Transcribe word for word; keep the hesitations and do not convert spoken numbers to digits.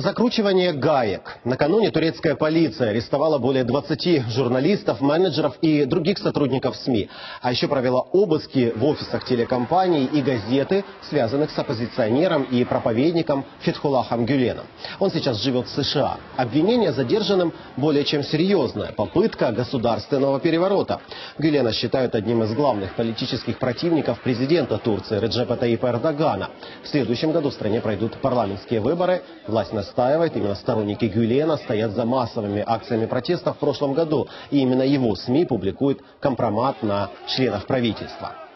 Закручивание гаек. Накануне турецкая полиция арестовала более двадцати журналистов, менеджеров и других сотрудников СМИ. А еще провела обыски в офисах телекомпаний и газеты, связанных с оппозиционером и проповедником Фетхуллахом Гюленом. Он сейчас живет в США. Обвинение задержанным более чем серьезное. Попытка государственного переворота. Гюлена считают одним из главных политических противников президента Турции Реджепа Таyyипа Эрдогана. В следующем году в стране пройдут парламентские выборы. Власть настаивает, именно сторонники Гюлена стоят за массовыми акциями протеста в прошлом году. И именно его СМИ публикуют компромат на членов правительства.